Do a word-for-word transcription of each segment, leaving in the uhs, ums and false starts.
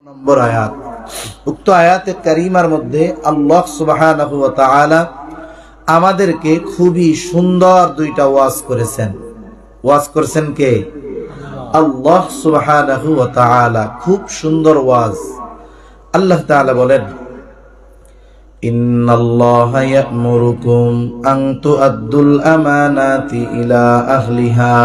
নম্বর আয়াত। উক্ত আয়াতে কারিমার মধ্যে আল্লাহ সুবহানাহু ওয়া তাআলা আমাদেরকে খুবই সুন্দর দুইটা ওয়াজ করেছেন। ওয়াজ করেছেন কে? আল্লাহ সুবহানাহু ওয়া তাআলা। খুব সুন্দর ওয়াজ। আল্লাহ তাআলা বলেন, ইন্নাল্লাহা ইয়া'মুরুকুম আন তু'আদ্দুল আমানাতি ইলা আহলিহা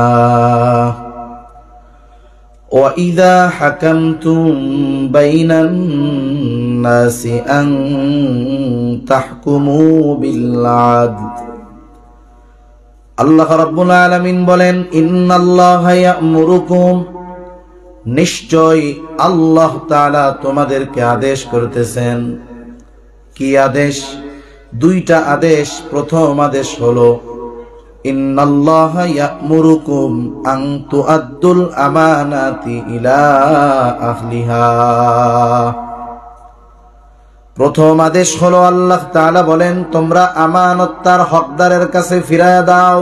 وَإِذَا حَكَمْتُمْ بَيْنَ النَّاسِ أَن تَحْكُمُوا بِالْعَدْلِ। আল্লাহ রাব্বুল আলামিন বলেন, ইন্নাল্লাহা ইয়া'মুরুকুম, নিশ্চয় আল্লাহ তাআলা তোমাদেরকে আদেশ করতেছেন। কি আদেশ? দুইটা আদেশ। প্রথম আদেশ হলো ইন্নাল্লাহা ইয়া'মুরুকুম আন তু'আদ্দুল আমানাতি ইলা আহলিহা। প্রথম আদেশ হলো আল্লাহ তাআলা বলেন, তোমরা আমানত তার হকদারের কাছে ফিরায়া দাও।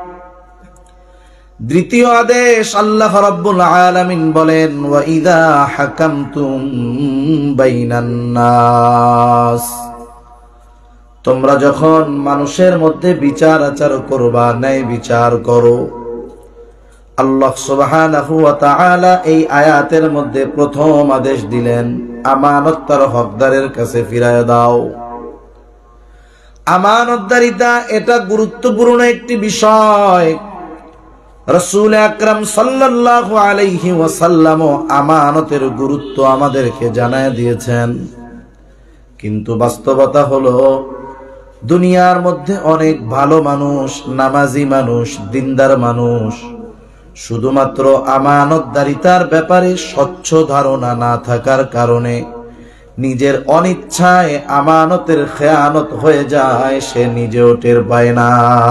দ্বিতীয় আদেশ আল্লাহ রাব্বুল আলামিন বলেন, ওয়া ইযা হাকামতুম বাইনান নাস, তোমরা যখন মানুষের মধ্যে বিচার আচার করবা, ন্যায় বিচার করো। আল্লাহ সুবহানাহু ওয়া তাআলা এই আয়াতের মধ্যে প্রথম আদেশ দিলেন, আমানত তার হকদারের কাছে ফিরায় দাও। আমানতদারিতা এটা গুরুত্বপূর্ণ একটি বিষয়। রাসূল আকরাম সাল্লাল্লাহু আলাইহি ওয়াসাল্লাম আমানতের গুরুত্ব আমাদেরকে জানায় দিয়েছেন। কিন্তু বাস্তবতা হলো, দুনিয়ার মধ্যে অনেক ভালো মানুষ, নামাজি মানুষ, দিনদার মানুষ, শুধুমাত্র আমানতদারিতার ব্যাপারে স্বচ্ছ ধারণা না থাকার কারণে নিজের অনিচ্ছায় আমানতের খেয়ানত হয়ে যায়, সে নিজেও টের পায় না,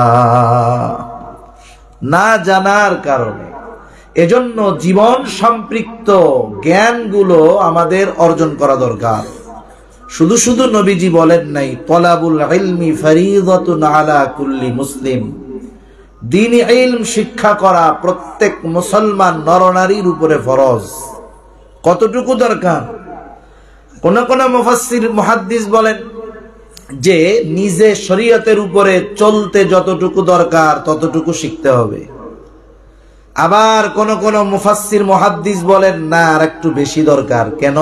না জানার কারণে। এজন্য জীবন সম্পৃক্ত জ্ঞানগুলো আমাদের অর্জন করা দরকার। শুধু শুধু নবীজি বলেন নাই, তলাবুল ইলমি ফরিদাতুন আলা কুল্লি মুসলিম, দ্বীনি ইলম শিক্ষা করা প্রত্যেক মুসলমান নরনারীর উপরে ফরজ। কতটুকু দরকার? কোন কোন মুফাসসির মুহাদ্দিস বলেন যে নিজে শরীয়তের উপরে চলতে যতটুকু দরকার ততটুকু শিখতে হবে। আবার কোন কোন মুফাসসির মুহাদ্দিস বলেন না, আর একটু বেশি দরকার। কেন?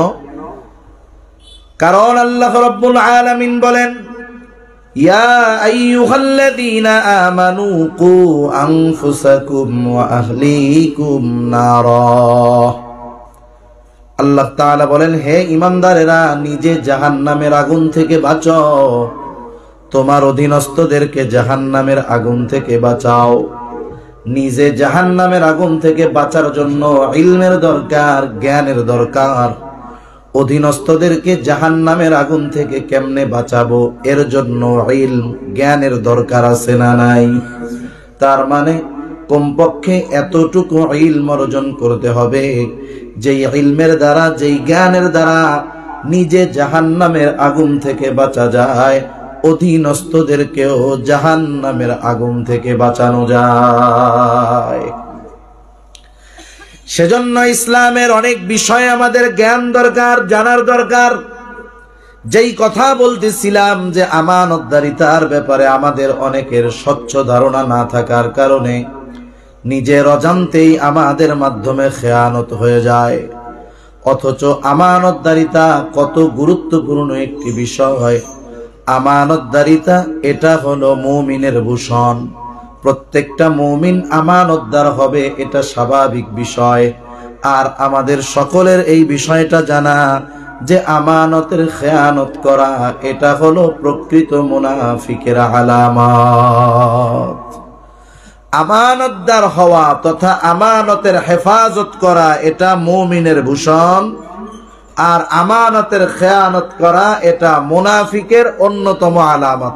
কারণ আল্লাহ রাব্বুল আলামিন বলেন, ইয়া আইয়ুহাল্লাযীনা আমানু কু আনফুসাকুম ওয়া আহলিকুম নারা। আল্লাহ তাআলা বলেন, হে ঈমানদারেরা, নিজে জাহান্নামের আগুন থেকে বাঁচাও, তোমার অধীনস্থদেরকে জাহান্নামের আগুন থেকে বাঁচাও। নিজে জাহান্নামের আগুন থেকে বাঁচার জন্য ইলমের দরকার, জ্ঞানের দরকার। অধীনস্থদেরকে জাহান্নামের আগুন থেকে কেমনে বাঁচাবো, এর জন্য ইলম, জ্ঞানের দরকার আছে না নাই? তার মানে কমপক্ষে এতটুকু ইলম অর্জন করতে হবে, যেই ইলমের দ্বারা, যেই জ্ঞানের দ্বারা নিজে জাহান্নামের আগুন থেকে বাঁচা যায়, অধীনস্থদেরকেও জাহান্নামের আগুন থেকে বাঁচানো যায়। সেজন্য ইসলামের অনেক বিষয় আমাদের জ্ঞান দরকার, জানার দরকার। যেই কথা বলতেছিলাম যে আমানতদারিতার ব্যাপারে আমাদের অনেকের স্বচ্ছ ধারণা না থাকার কারণে নিজের অজান্তেই আমাদের মাধ্যমে খেয়ানত হয়ে যায়। অথচ আমানতদারিতা কত গুরুত্বপূর্ণ একটি বিষয়। আমানতদারিতা এটা হলো মুমিনের ভূষণ। প্রত্যেকটা মুমিন আমানতদার হবে, এটা স্বাভাবিক বিষয়। আর আমাদের সকলের এই বিষয়টা জানা যে আমানতের খেয়ানত করা এটা হলো প্রকৃত মুনাফিকের আলামত। আমানতদার হওয়া তথা আমানতের হেফাজত করা এটা মুমিনের ভূষণ, আর আমানতের খেয়ানত করা এটা মুনাফিকের অন্যতম আলামত।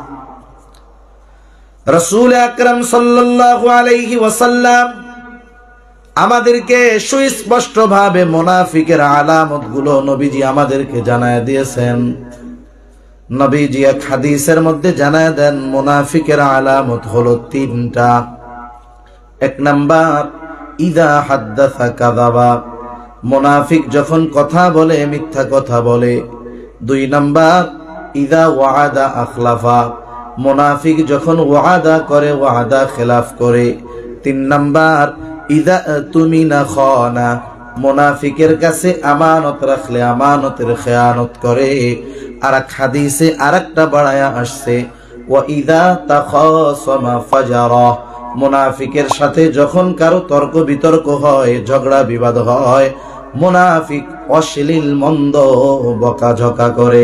রাসূল আকরাম সাল্লাল্লাহু আলাইহি ওয়াসাল্লাম আমাদেরকে সুস্পষ্ট ভাবে মুনাফিকের আলামত গুলো নবীজি আমাদেরকে জানায় দিয়েছেন। নবীজি এক হাদিসের মধ্যে জানায় দেন, মুনাফিকের আলামত হলো তিনটা। এক নাম্বার, ইদা হাদ্দাসা কাযাবা, মুনাফিক যখন কথা বলে মিথ্যা কথা বলে। দুই নাম্বার ইদা ওয়াদা আখলাফা, মুনাফিক যখন ওয়াদা করে ওয়াদা খেলাফ করে। তিন নাম্বার ইদা তুমিনা খানা, মুনাফিকের কাছে আমানত রাখলে আমানতের খেয়ানত করে। আর এক হাদিসে আরেকটা বাড়ায়া আসছে ওয়া ইদা তাখাসামা ফাজারা, মুনাফিকের সাথে যখন কারো তর্ক বিতর্ক হয়, ঝগড়া বিবাদ হয়, মুনাফিক অশ্লীল মন্দ বকাঝকা করে।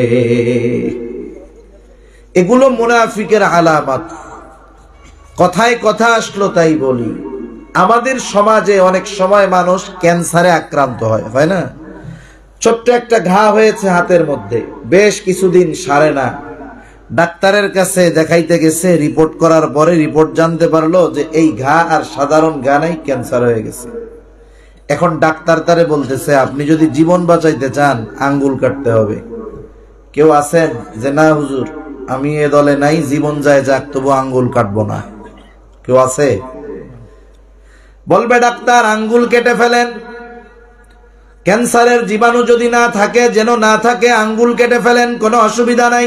এগুলো মুনাফিকের আলামত। কথায় কথা আসলো তাই বলি, আমাদের সমাজে অনেক সময় মানুষ ক্যান্সারে আক্রান্ত হয়, হয় না? ছোট্ট একটা ঘা হয়েছে হাতের মধ্যে, বেশ কিছুদিন সারে না, ডাক্তারের কাছে দেখাইতে গেছে, রিপোর্ট করার পরে রিপোর্ট জানতে পারলো যে এই ঘা আর সাধারণ ঘা নাই, ক্যান্সার হয়ে গেছে। এখন ডাক্তার তারে বলতেছে আপনি যদি জীবন বাঁচাইতে চান আঙ্গুল কাটতে হবে। কেউ আছেন যে না হুজুর আমি এ দলে নাই, জীবন যায় যাক তবু আঙ্গুল কাটবো না? কেউ আছে? বলবে ডাক্তার আঙ্গুল কেটে ফেলেন, ক্যান্সারের জীবাণু যদি না থাকে যেন না থাকে, আঙ্গুল কেটে ফেলেন, কোনো অসুবিধা নাই।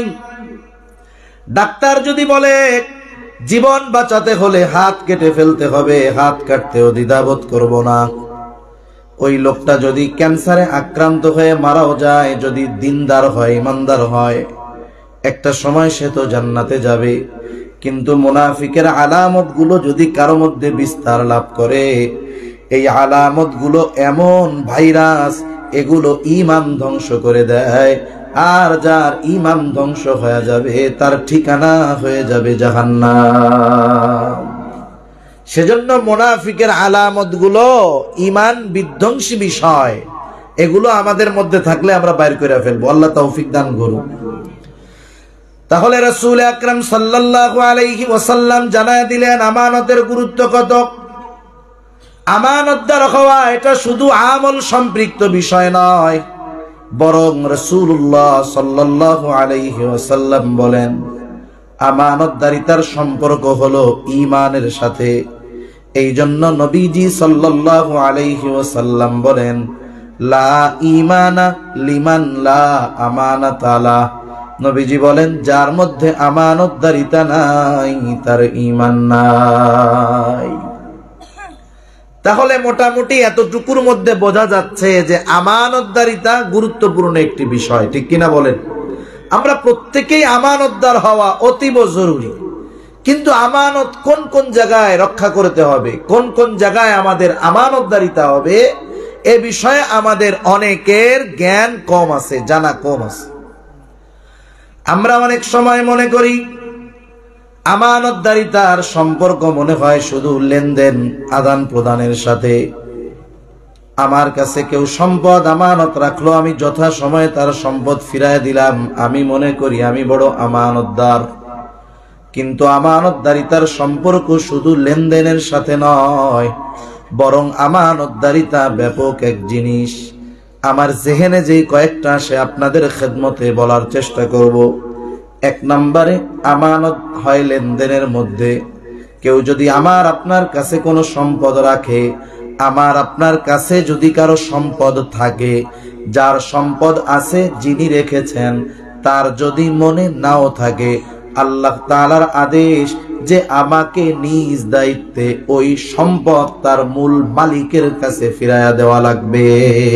ডাক্তার যদি বলে জীবন বাঁচাতে হলে হাত কেটে ফেলতে হবে, হাত কাটতেও দ্বিধাবোধ করব না। ওই লোকটা যদি ক্যান্সারে আক্রান্ত হয়ে মারাও যায়, যদি দিনদার হয়, ইমানদার হয়, একটা সময় সে তো জান্নাতে যাবে। কিন্তু মুনাফিকের আলামত গুলো যদি কারো মধ্যে বিস্তার লাভ করে, এই আলামত গুলো এমন ভাইরাস, এগুলো ঈমান ধ্বংস করে দেয়। আর যার ঈমান ধ্বংস হয়ে যাবে তার ঠিকানা হয়ে যাবে জাহান্নাম। সেজন্য মুনাফিকের আলামত গুলো ঈমান বিধ্বংসী বিষয়, এগুলো আমাদের মধ্যে থাকলে আমরা বাইর করে ফেলবো। আল্লাহ তৌফিক দান করুন। তাহলে রাসূল আকরাম সাল্লাল্লাহু আলাইহি ওয়াসাল্লাম জানায় দিলেন আমানতের গুরুত্ব কত। আমানতদার হওয়া এটা শুধু আমল সম্পৃক্ত বিষয় নয়, বরং রাসূলুল্লাহ সাল্লাল্লাহু আলাইহি ওয়াসাল্লাম বলেন আমানতদারিতার সম্পর্ক হলো ঈমানের সাথে। এই জন্য নবীজি সাল্লাল্লাহু আলাইহি ওয়াসাল্লাম বলেন লা ঈমানা লিমান লা আমানাতা লা। নবীজি বলেন যার মধ্যে আমানতদারিতা নাই তার ঈমান নাই। তাহলে মোটামুটি এতটুকুর মধ্যে বোঝা যাচ্ছে যে আমানতদারিতা গুরুত্বপূর্ণ একটি বিষয়, ঠিক কিনা বলেন? আমরা প্রত্যেকেই আমানতদার হওয়া অতীব জরুরি। কিন্তু আমানত কোন কোন জায়গায় রক্ষা করতে হবে, কোন কোন জায়গায় আমাদের আমানতদারিতা হবে, এ বিষয়ে আমাদের অনেকের জ্ঞান কম আছে, জানা কম আছে। আমরা অনেক সময় মনে করি আমানতদারিতার সম্পর্ক মনে হয় শুধু লেনদেন আদান প্রদানের সাথে। আমার কাছে কেউ সম্পদ আমানত রাখলো, আমি যথা সময়ে তার সম্পদ ফিরায় দিলাম, আমি মনে করি আমি বড় আমানতদার। কিন্তু আমানতদারিতার সম্পর্ক শুধু লেনদেনের সাথে নয়, বরং আমানতদারিতা ব্যাপক এক জিনিস। আমার জেহেনে যেই কয়েকটা সে আপনাদের খেদমতে বলার চেষ্টা করব। এক নম্বরে আমানত হয় লেনদেনের মধ্যে। কেউ যদি আমার আপনার কাছে কোনো সম্পদ রাখে, আমার আপনার কাছে যদি কারো সম্পদ থাকে, যার সম্পদ আছে যিনি রেখেছেন তার যদি মনে নাও থাকে, আল্লাহ তাআলার আদেশ যে আমাকে নিজ দায়িত্বে ওই সম্পদ তার মূল মালিকের কাছে ফিরাইয়া দেওয়া লাগবে।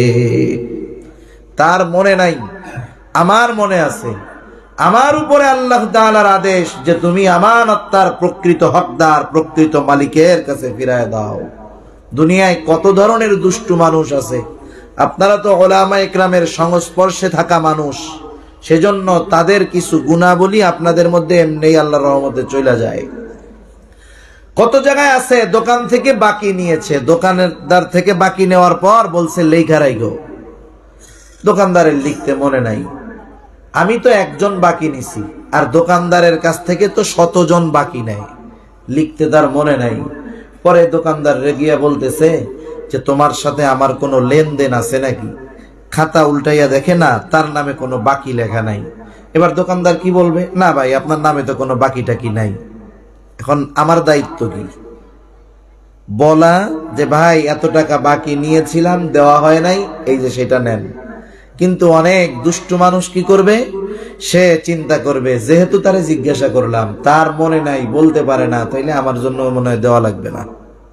তার মনে নাই, আমার মনে আছে, আমার উপরে আল্লাহ তাআলার আদেশ যে তুমি আমানত তার প্রকৃত হকদার, প্রকৃত মালিকের কাছে ফিরাইয়া দাও। দুনিয়ায় কত ধরনের দুষ্টু মানুষ আছে, আপনারা তো উলামা ইকরামের সংস্পর্শে থাকা মানুষ, সেজন্য তাদের কিছু গুণাবলী আপনাদের মধ্যে এমনি আল্লাহর রহমতে চলে যায়। কত জায়গায় আছে দোকান থেকে বাকি নিয়েছে, দোকানদার থেকে বাকি নেওয়ার পর বলছে লেখা রাখো, দোকানদারের লিখতে মনে নাই, আমি তো একজন বাকি নিছি, আর দোকানদারের কাছ থেকে তো শতজন বাকি নেয়, লিখতে তার মনে নাই। পরে দোকানদার রেগিয়া বলতেছে যে তোমার সাথে আমার কোনো লেনদেন আছে নাকি? খাতা উল্টাইয়া দেখে না, তার নামে কোনো বাকি লেখা নাই। এবার দোকানদার কি বলবে? না ভাই আপনার নামে তো কোনো বাকি টাকি নাই, এখন আমার দায়িত্ব কি? বলা যে ভাই এত টাকা বাকি নিয়েছিলাম, দেওয়া হয় নাই, এই যে সেটা নেন। কিন্তু অনেক দুষ্টু মানুষ কি করবে, সে চিন্তা করবে যেহেতু তারে জিজ্ঞাসা করলাম তার মনে নাই, বলতে পারে না, তাইলে আমার জন্য মনে হয় দেওয়া লাগবে না।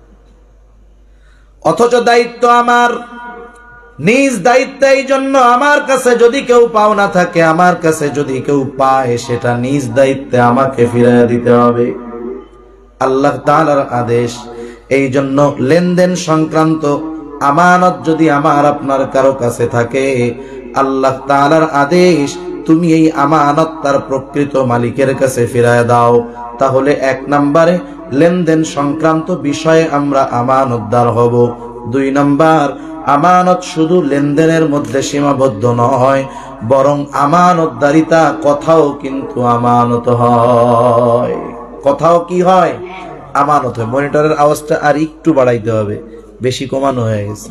অথচ দায়িত্ব আমার, নিজ দায়িত্ব। এই জন্য আমার কাছে যদি কেউ পাওনা থাকে, আমার কাছে যদি কেউ পায়, সেটা নিজ দায়িত্বে আমাকে ফিরাইয়া দিতে হবে। আল্লাহ তাআলার আদেশ। এই জন্য লেনদেন সংক্রান্ত আমানত যদি আমার আপনার কারো কাছে থাকে, আল্লাহ তাআলার আদেশ, তুমি এই আমানত তার প্রকৃত মালিকের কাছে ফিরায় দাও। তাহলে এক নম্বরে লেনদেন সংক্রান্ত বিষয়ে আমরা আমানতদার হব। দুই নম্বর, আমানত শুধু লেনদেনের মধ্যে সীমাবদ্ধ নয়, বরং আমানতদারিতা কথাও কিন্তু আমানত হয়। কথাও কি হয়, আমানত হয়। মনিটরের আওয়াজটা আর একটু বাড়াইতে হবে, বেশি কমানো হয়ে গেছে।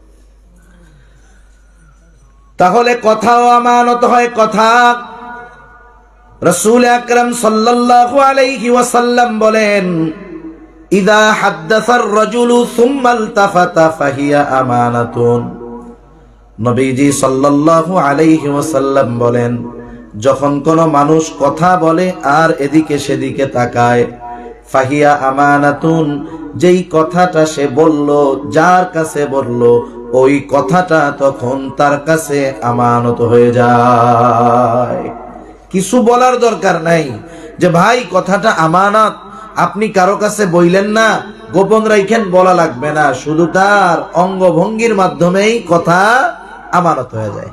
তাহলে কথাও আমানত হয়। কথা রাসূল আকরাম সাল্লাল্লাহু আলাইহি ওয়াসাল্লাম বলেন, ইযা হাদ্দাসার রাজুলু সুম্মা ইলতাফাতা ফাহিয়া আমানাতুন। নবীজি সাল্লাল্লাহু আলাইহি ওয়াসাল্লাম বলেন, যখন কোন মানুষ কথা বলে আর এদিকে সেদিকে তাকায়, ফাহিয়া আমানাতুন, যেই কথাটা সে বলল, যার কাছে বলল, ওই কথাটা তখন তার কাছে আমানত হয়ে যায়। কিছু বলার দরকার নাই যে ভাই কথাটা আমানত, আপনি কারো কাছে বইলেন না, গোপন রাখেন, বলা লাগবে না, শুধু তার অঙ্গভঙ্গির মাধ্যমেই কথা আমানত হয়ে যায়।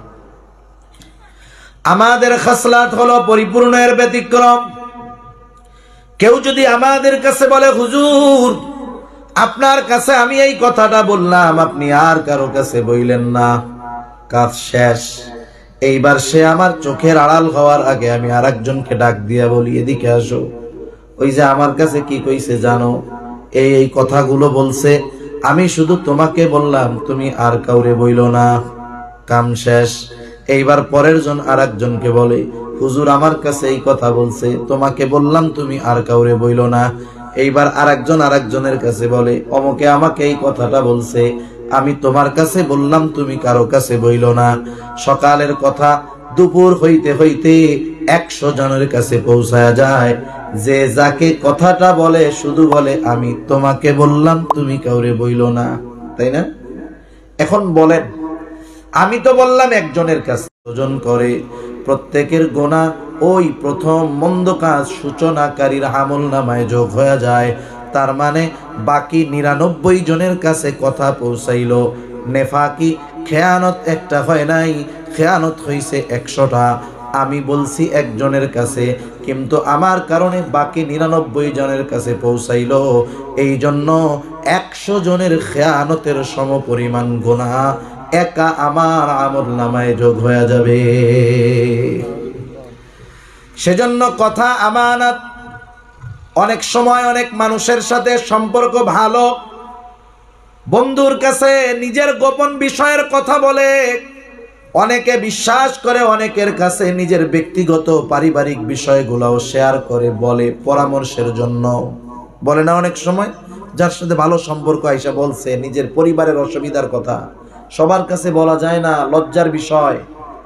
আমাদের খাসলাত হলো পরিপূর্ণের ব্যতিক্রম। কেউ যদি আমাদের কাছে বলে, হুজুর আপনার কাছে আমি এই কথাটা বললাম, আপনি আর কারো কাছে বইলেন না, কাজ শেষ। এইবার সে আমার চোখের আড়াল হওয়ার আগে আমি আর একজনকে ডাক দিয়া বলি, এদিকে আসো, ওই যে আমার কাছে কি কইছে জানো, এই এই কথাগুলো বলছে, আমি শুধু তোমাকে বললাম, তুমি আর কাউরে বইলো না, কাম শেষ। এইবার পরের জন আর একজনকে বলে, হুজুর আমার কাছে এই কথা বলছে, তোমাকে বললাম, তুমি আর কাউরে বইলো না। এইবার আর একজন আর একজনের কাছে বলে, অমুকে আমাকে এই কথাটা বলছে, আমি তোমার কাছে বললাম, তুমি কারো কাছে বইলো না। সকালের কথা দুপুর হইতে হইতে একশো জনের কাছে পৌঁছায়া যায়। যে যাকে কথাটা বলে শুধু বলে, আমি তোমাকে বললাম, তুমি কাউরে বইলো না, তাই না? এখন বলেন, আমি তো বললাম একজনের কাছে, দুজন করে, প্রত্যেকের গুনাহ ওই প্রথম মন্দ কাজ সূচনাকারীর আমলনামায় যোগ হয়ে যায়। তার মানে বাকি নিরানব্বই জনের কাছে কথা পৌঁছাইলো। নেফাকি খেয়ানত একটা হয় নাই, খেয়ানত হইছে একশোটা। আমি বলছি একজনের কাছে, কিন্তু আমার কারণে বাকি নিরানব্বই জনের কাছে পৌঁছাইলো। এই জন্য একশো জনের খেয়ানতের সমপরিমাণ গুনাহ একা আমার আমলনামায় যোগ হয়ে যাবে। সেজন্য কথা আমানত। অনেক সময় অনেক মানুষের সাথে সম্পর্ক ভালো, বন্ধুর কাছে নিজের গোপন বিষয়ের কথা বলে, অনেকে বিশ্বাস করে, অনেকের কাছে নিজের ব্যক্তিগত পারিবারিক বিষয়গুলোও শেয়ার করে, বলে পরামর্শের জন্য, বলে না অনেক সময়, যার সাথে ভালো সম্পর্ক আইসা বলছে নিজের পরিবারের অসুবিধার কথা, সবার কাছে বলা যায় না, লজ্জার বিষয়।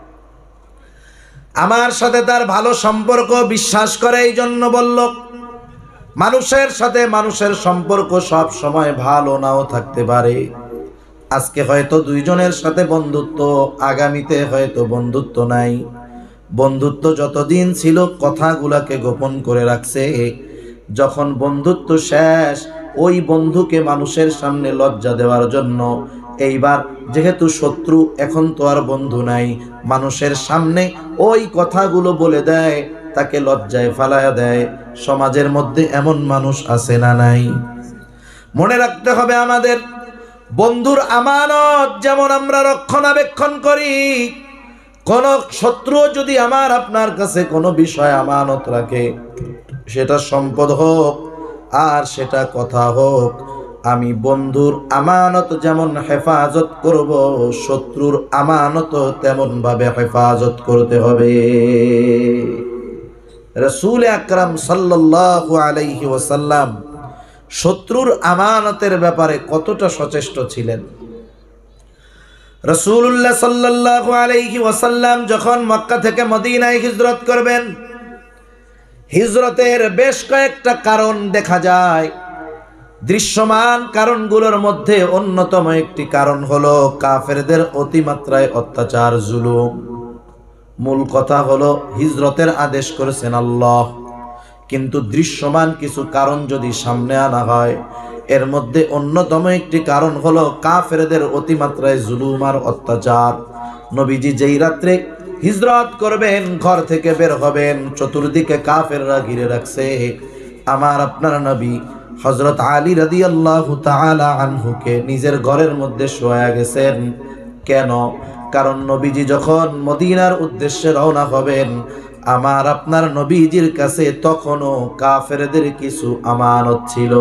আমার সাথে তার ভালো সম্পর্ক, বিশ্বাস করে এই জন্য বলল। মানুষের সাথে মানুষের সম্পর্ক সব সময় ভালো নাও থাকতে পারে। আজকে হয়তো দুইজনের সাথে বন্ধুত্ব, আগামীতে হয়তো বন্ধুত্ব নাই। বন্ধুত্ব যতদিন ছিল কথাগুলাকে গোপন করে রাখছে, যখন বন্ধুত্ব শেষ, ওই বন্ধুকে মানুষের সামনে লজ্জা দেওয়ার জন্য এইবার যেহেতু শত্রু, এখন তো আর বন্ধু নাই, মানুষের সামনে ওই কথাগুলো বলে দেয়, তাকে লজ্জায় ফালায়া দেয়। সমাজের মধ্যে এমন মানুষ আছে না নাই? মনে রাখতে হবে, আমাদের বন্ধুর আমানত যেমন আমরা রক্ষণাবেক্ষণ করি, কোন শত্রু যদি আমার আপনার কাছে কোনো বিষয় আমানত রাখে, সেটা সম্পদ হোক আর সেটা কথা হোক, আমি বন্ধুর আমানত যেমন হেফাজত করব, শত্রুর আমানত তেমন ভাবে হেফাজত করতে হবে। রাসূল আকরাম সাল্লাল্লাহু আলাইহি ওয়াসাল্লাম শত্রুর আমানতের ব্যাপারে কতটা সচেষ্ট ছিলেন। রাসূলুল্লাহ সাল্লাল্লাহু আলাইহি ওয়াসাল্লাম যখন মক্কা থেকে মদিনায় হিজরত করবেন, হিজরতের বেশ কয়েকটা কারণ দেখা যায়। দৃশ্যমান কারণগুলোর মধ্যে অন্যতম একটি কারণ হলো কাফেরদের অতিমাত্রায় অত্যাচার, জুলুম। মূল কথা হলো হিজরতের আদেশ করেছেন আল্লাহ, কিন্তু দৃশ্যমান কিছু কারণ যদি সামনে আনা হয়, এর মধ্যে অন্যতম একটি কারণ হলো কাফেরদের অতিমাত্রায় জুলুম আর অত্যাচার। নবীজি যেই রাত্রে হিজরত করবেন, ঘর থেকে বের হবেন, চতুর্দিকে কাফেররা ঘিরে রাখছে। আমার আপনার নবী হযরত আলী রাদিয়াল্লাহু তাআলা আনহুকে নিজের ঘরের মধ্যে শোয়া গেছেন। কেন? কারণ নবীজি যখন মদিনার উদ্দেশ্যে রওনা হবেন, আমার আপনার নবীজির কাছে তখনও কাফেরদের কিছু আমানত ছিল।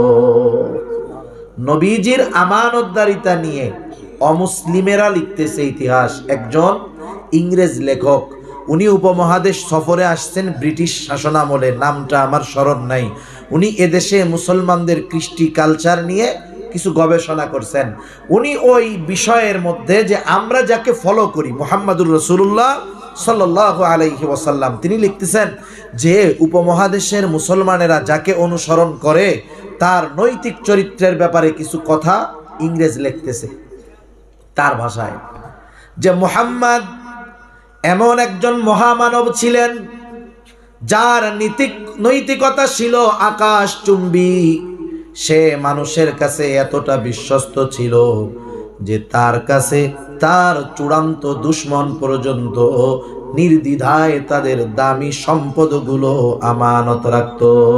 নবীজির আমানতদারিতা নিয়ে অমুসলিমেরা লিখতেছে ইতিহাস। একজন ইংরেজ লেখক, উনি উপমহাদেশ সফরে আসছেন ব্রিটিশ শাসনামলে, নামটা আমার স্মরণ নাই। উনি এদেশে মুসলমানদের কৃষ্টি কালচার নিয়ে কিছু গবেষণা করছেন। উনি ওই বিষয়ের মধ্যে যে আমরা যাকে ফলো করি, মুহাম্মাদুর রাসূলুল্লাহ সাল্লাল্লাহু আলাইহি ওয়াসাল্লাম, তিনি লিখতেছেন যে উপমহাদেশের মুসলমানেরা যাকে অনুসরণ করে তার নৈতিক চরিত্রের ব্যাপারে কিছু কথা ইংরেজ লিখতেছে তার ভাষায়, যে মুহাম্মদ এমন একজন মহামানব ছিলেন যার নীতিক নৈতিকতা ছিল আকাশচুম্বী। সে মানুষের কাছে এতটা বিশ্বস্ত ছিল যে তার কাছে তার চূড়ান্ত দুশমন পর্যন্ত নির্দ্বিধায় তাদের দামি সম্পদগুলো আমানত রাখত।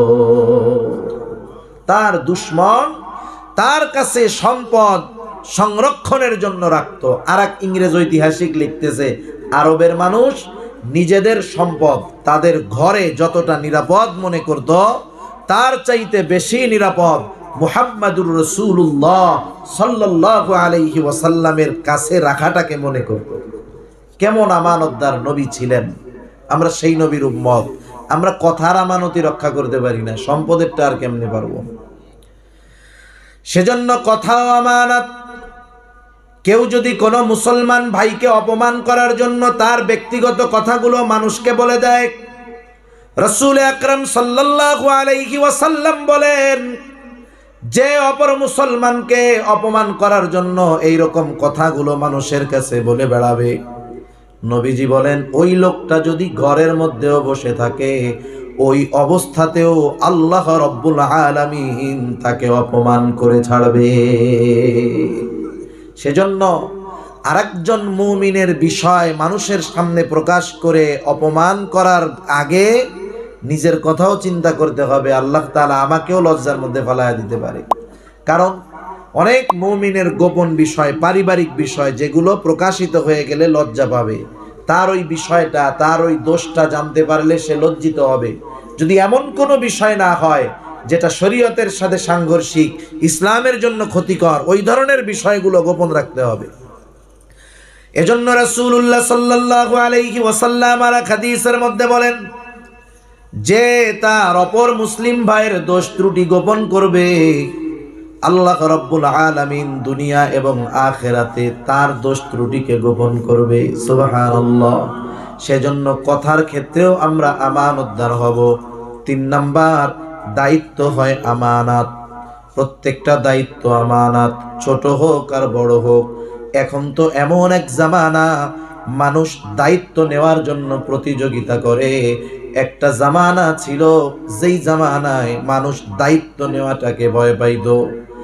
তার দুশমন তার কাছে সম্পদ সংরক্ষণের জন্য রাখত। আর এক ইংরেজ ঐতিহাসিক লিখতেছে, আরবের মানুষ নিজেদের সম্পদ তাদের ঘরে যতটা নিরাপদ মনে করত, তার চাইতে বেশি নিরাপদ মুহাম্মাদুর রাসূলুল্লাহ সাল্লাল্লাহু আলাইহি ওয়াসাল্লামের কাছে রাখাটাকে মনে করত। কেমন আমানতদার নবী ছিলেন! আমরা সেই নবীর উম্মত, আমরা কথার আমানতি রক্ষা করতে পারি না, সম্পদেরটা আর কেমনে পারবো? সেজন্য কথাও আমানত। কেউ যদি কোনো মুসলমান ভাইকে অপমান করার জন্য তার ব্যক্তিগত কথাগুলো মানুষকে বলে দেয়, রাসূল আকরাম সাল্লাল্লাহু আলাইহি ওয়াসাল্লাম বলেন, যে অপর মুসলমানকে অপমান করার জন্য এই রকম কথাগুলো মানুষের কাছে বলে বেড়াবে, নবীজি বলেন ওই লোকটা যদি ঘরের মধ্যেও বসে থাকে, ওই অবস্থাতেও আল্লাহ রব্বুল আলামিন তাকে অপমান করে ছাড়বে। সেজন্য আরেকজন মুমিনের বিষয় মানুষের সামনে প্রকাশ করে অপমান করার আগে নিজের কথাও চিন্তা করতে হবে, আল্লাহ তাআলা আমাকেও লজ্জার মধ্যে ফেলায়া দিতে পারে। কারণ অনেক মুমিনের গোপন বিষয়, পারিবারিক বিষয়, যেগুলো প্রকাশিত হয়ে গেলে লজ্জা পাবে, তার ওই বিষয়টা, তার ওই দোষটা জানতে পারলে সে লজ্জিত হবে। যদি এমন কোনো বিষয় না হয় যেটা শরীয়তের সাথে সাংঘর্ষিক, ইসলামের জন্য ক্ষতিকর, ওই ধরনের বিষয়গুলো গোপন রাখতে হবে। এজন্য রাসূলুল্লাহ সাল্লাল্লাহু আলাইহি ওয়াসাল্লাম আর হাদিসের মধ্যে বলেন, যে তার অপর মুসলিম ভাইয়ের দোষ ত্রুটি গোপন করবে, আল্লাহ রাব্বুল আলামিন দুনিয়া এবং আখিরাতে তার দোষ ত্রুটিকে গোপন করবে। সুবহানাল্লাহ। সেজন্য কথার ক্ষেত্রেও আমরা আমানতদার হব। তিন নাম্বার, দায়িত্ব হয় আমানত। প্রত্যেকটা দায়িত্ব আমানত, ছোট হোক আর বড় হোক। এখন তো এমন এক জামানা, মানুষ দায়িত্ব নেওয়ার জন্য প্রতিযোগিতা করে। একটা জামানা ছিল যেই জামানায় মানুষ দায়িত্ব নেওয়াটাকে ভয় পাইত।